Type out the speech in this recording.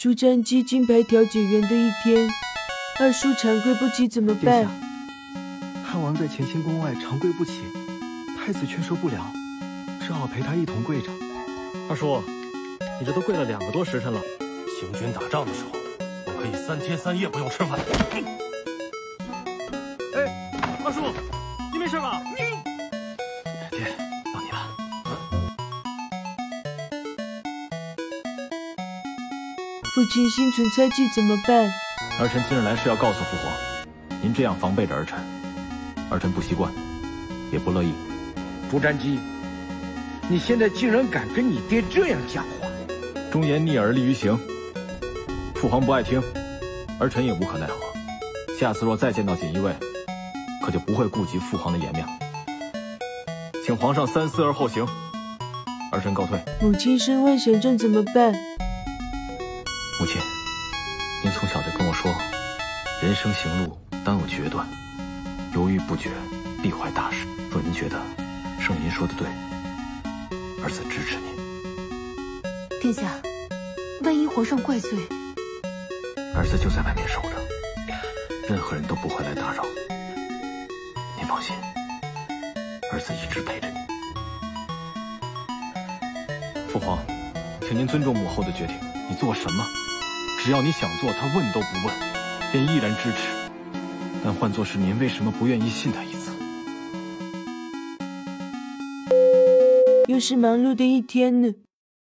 出战绩金牌调解员的一天，二叔长跪不起怎么办？ 汉王在乾清宫外长跪不起，太子却受不了，只好陪他一同跪着。 二叔，你这都跪了2个多时辰了。行军打仗的时候，我可以3天3夜不用吃饭。哎，二叔，你没事吧？ 爹，到你了。 父亲心存猜忌怎么办？ 儿臣今日来是要告诉父皇，您这样防备着儿臣，儿臣不习惯，也不乐意。 朱瞻基，你现在竟然敢跟你爹这样讲话！ 忠言逆耳利于行，父皇不爱听，儿臣也无可奈何。下次若再见到锦衣卫，可就不会顾及父皇的颜面了。请皇上三思而后行，儿臣告退。 母亲身患险症怎么办？ 母亲，您从小就跟我说，人生行路当有决断，犹豫不决必坏大事。若您觉得圣您说的对，儿子支持您。 殿下，万一皇上怪罪， 儿子就在外面守着，任何人都不会来打扰。您放心，儿子一直陪着你。父皇，请您尊重母后的决定，你做什么，只要你想做，他问都不问，便毅然支持。但换作是您，为什么不愿意信他一次？ 又是忙碌的一天呢。